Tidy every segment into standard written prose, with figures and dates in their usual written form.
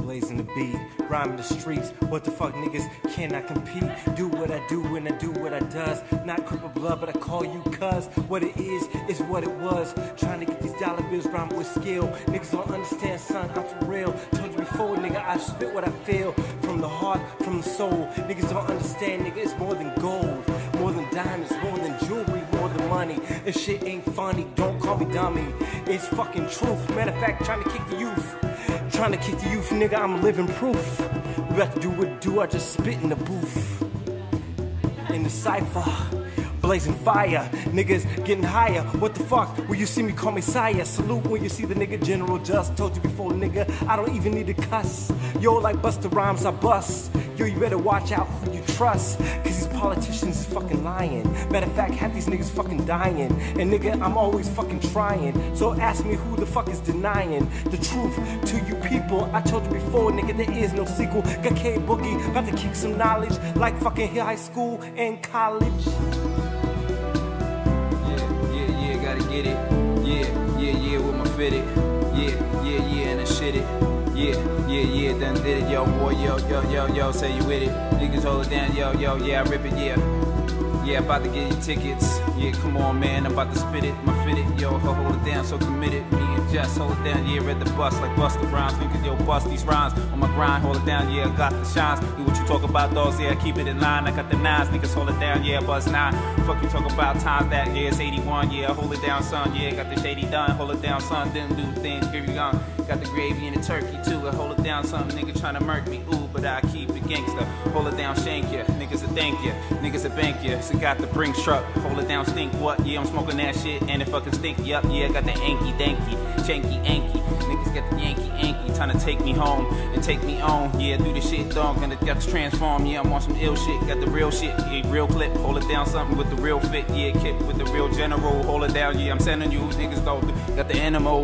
blazing the beat, rhyming the streets. What the fuck, niggas cannot compete? Do what I do and I do what I does. Not cripple blood, but I call you cuz. What it is what it was. Trying to get these dollar bills rhyme with skill. Niggas don't understand, son, I'm for real. Told you before, nigga, I spit what I feel. From the heart, from the soul. Niggas don't understand, nigga, it's more than gold. More than diamonds, more than jewelry, more than money. This shit ain't funny, don't call me dummy. It's fucking truth. Matter of fact, trying to kick the youth. Trying to kick the youth, nigga, I'm living proof. We about to do what do, I just spit in the booth. In the cypher, blazing fire, niggas getting higher. What the fuck, when you see me call me sire. Salute when you see the nigga General Just. Told you before, nigga, I don't even need to cuss. Yo, like Busta Rhymes, I bust. Yo, you better watch out who you trust, cause these politicians is fucking lying. Matter of fact, half these niggas fucking dying. And nigga, I'm always fucking trying. So ask me who the fuck is denying the truth to you people. I told you before, nigga, there is no sequel. Got K Boogie, about to kick some knowledge like fucking high school and college. Yeah, gotta get it. Yeah, with my fitted. Yeah, and I shit it. Yeah, done did it, yo, boy, yo, say you with it. Niggas hold it down, yo, yeah, I rip it, yeah, about to get you tickets. Yeah, come on, man, I'm about to spit it, my fit it, yo, hold it down, so committed. Me and Jess, hold it down, yeah, read the bus like Busta Rhymes. Niggas, yo, bust these rhymes on my grind, hold it down, yeah, I got the shines. Do what you talk about, dogs, yeah, keep it in line. I got the nines, niggas, hold it down, yeah, bust 9. Fuck you talk about times that, yeah, it's 81, yeah, hold it down, son, yeah, got the shady done, hold it down, son, didn't do things, very young. Got the gravy and the turkey too. I hold it down, some nigga tryna murk me. Ooh, but I keep it gangster. Hold it down, shank ya. Niggas a thank ya. Niggas a bank ya. So got the Brinks truck. Hold it down, stink what? Yeah, I'm smoking that shit and it fucking stink. Yup, yeah, got the anky danky, chanky anky. Niggas got the Yankee anky, tryna take me home and take me on. Yeah, do the shit, dog. Gonna got to transform. Yeah, I'm on some ill shit. Got the real shit. Yeah, real clip. Hold it down, something with the real fit. Yeah, kit with the real general. Hold it down. Yeah, I'm sending you niggas go. Got the animal.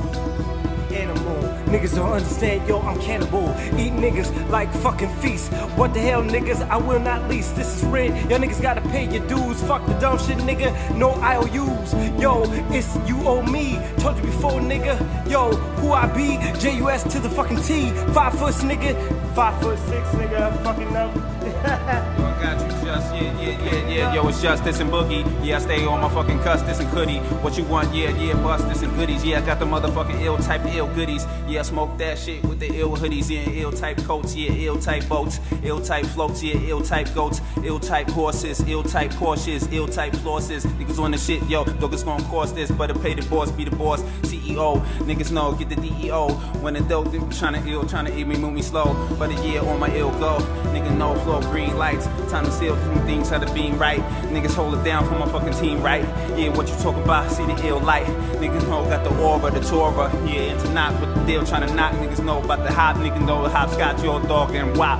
Animal. Niggas don't understand, yo, I'm cannibal. Eat niggas like fucking feast. What the hell, niggas, I will not lease. This is rent, y'all niggas gotta pay your dues. Fuck the dumb shit, nigga, no IOUs. Yo, it's you owe me. Told you before, nigga, yo, who I be? JUS to the fucking T. 5 foot, nigga, 5'6", nigga, fucking up. Yo, I got you, Just, yeah, yo, it's Justice and Boogie. Yeah, I stay on my fucking Custis and Cuddy. What you want, yeah, bust this and goodies. Yeah, I got the motherfucking ill type ill goodies. Yeah, I smoke that shit with the ill hoodies. Yeah, ill type coats, yeah, ill type boats, ill type floats, yeah, ill type goats, ill type horses, ill type Porsches, ill type flosses. Niggas on the shit, yo, dog, it's gonna cost this, but to pay the boss, be the boss, CEO. Niggas know, get the DEO. When the dope, they tryna eat me, move me slow. But a year on my ill go. Nigga, no flow, green lights. Time to seal things, how to beam right. Niggas hold it down for my fucking team, right? Yeah, what you talk about, see the ill light. Niggas know, got the aura, the Torah. Yeah, into knock with the deal, tryna knock. Niggas know about the hop, niggas know the hopscotch, your dog, and wop.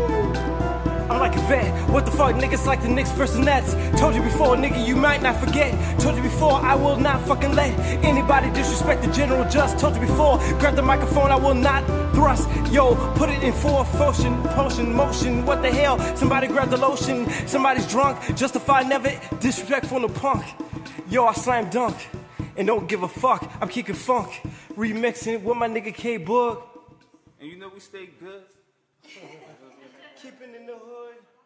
I'm like a vet, what the fuck, niggas like the Knicks versus Nets. Told you before, nigga, you might not forget. Told you before, I will not fucking let anybody disrespect the General Just. Told you before, grab the microphone, I will not thrust. Yo, put it in full potion, motion. What the hell, somebody grab the lotion. Somebody's drunk, justified, never disrespectful no punk. Yo, I slam dunk, and don't give a fuck. I'm kicking funk, remixing it with my nigga K Boog. And you know we stay good. Keeping in the hood.